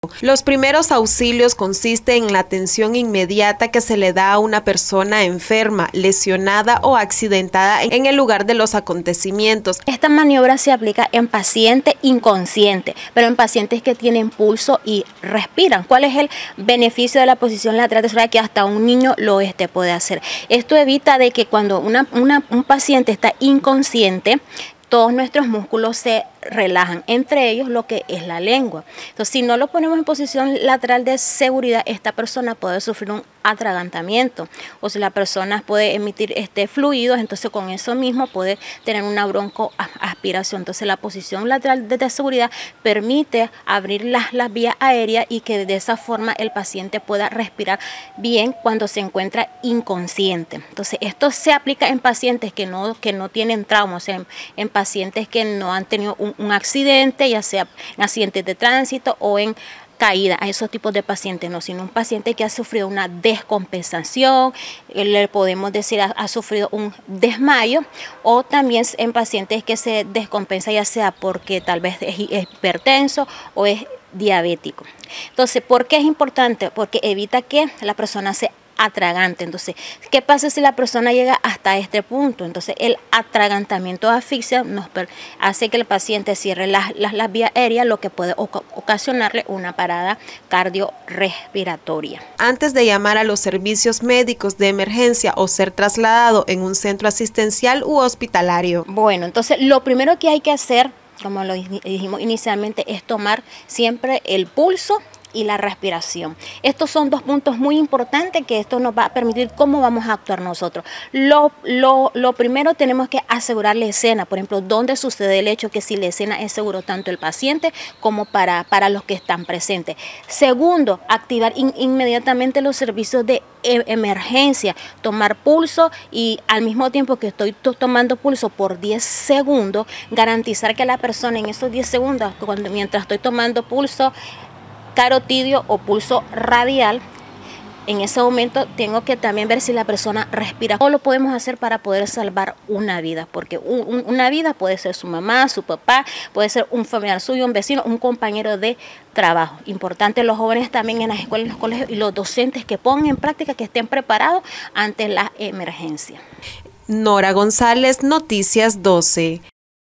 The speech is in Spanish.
Los primeros auxilios consisten en la atención inmediata que se le da a una persona enferma, lesionada o accidentada en el lugar de los acontecimientos. Esta maniobra se aplica en pacientes inconscientes, pero en pacientes que tienen pulso y respiran. ¿Cuál es el beneficio de la posición lateral tesoral? Que hasta un niño lo puede hacer. Esto evita de que cuando un paciente está inconsciente, todos nuestros músculos se relajan, entre ellos lo que es la lengua. Entonces, si no lo ponemos en posición lateral de seguridad, esta persona puede sufrir un atragantamiento, o si la persona puede emitir fluidos, entonces con eso mismo puede tener una broncoaspiración. Entonces, la posición lateral de seguridad permite abrir las vías aéreas y que de esa forma el paciente pueda respirar bien cuando se encuentra inconsciente. Entonces, esto se aplica en pacientes que no tienen traumas, en pacientes que no han tenido un accidente, ya sea en accidentes de tránsito o en caída. A esos tipos de pacientes no, sino un paciente que ha sufrido una descompensación, le podemos decir ha sufrido un desmayo, o también en pacientes que se descompensa ya sea porque tal vez es hipertenso o es diabético. Entonces, ¿por qué es importante? Porque evita que la persona se atragante. Entonces, ¿qué pasa si la persona llega hasta este punto? Entonces, el atragantamiento de asfixia nos hace que el paciente cierre las vías aéreas, lo que puede ocasionarle una parada cardiorrespiratoria. Antes de llamar a los servicios médicos de emergencia o ser trasladado en un centro asistencial u hospitalario. Bueno, entonces lo primero que hay que hacer, como lo dijimos inicialmente, es tomar siempre el pulso y la respiración. Estos son dos puntos muy importantes que esto nos va a permitir cómo vamos a actuar nosotros. Lo primero, tenemos que asegurar la escena, por ejemplo, dónde sucede el hecho, que si la escena es seguro tanto el paciente como para los que están presentes. Segundo, activar inmediatamente los servicios de emergencia, tomar pulso y al mismo tiempo que estoy tomando pulso por 10 segundos, garantizar que la persona en esos 10 segundos, mientras estoy tomando pulso carotidio o pulso radial, en ese momento tengo que también ver si la persona respira. Todo lo podemos hacer para poder salvar una vida, porque una vida puede ser su mamá, su papá, puede ser un familiar suyo, un vecino, un compañero de trabajo. Importante los jóvenes también en las escuelas, en los colegios y los docentes que pongan en práctica, que estén preparados ante la emergencia. Nora González, Noticias 12.